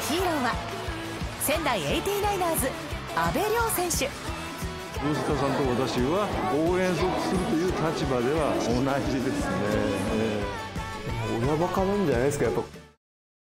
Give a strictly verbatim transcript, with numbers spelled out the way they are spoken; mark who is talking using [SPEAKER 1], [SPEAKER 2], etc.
[SPEAKER 1] ヒーローは仙台エイティナイナーズ阿部亮選手。
[SPEAKER 2] 吉田さんと私は応援するという立場では同じですね。
[SPEAKER 3] 親バカなんじゃないですかやっぱ。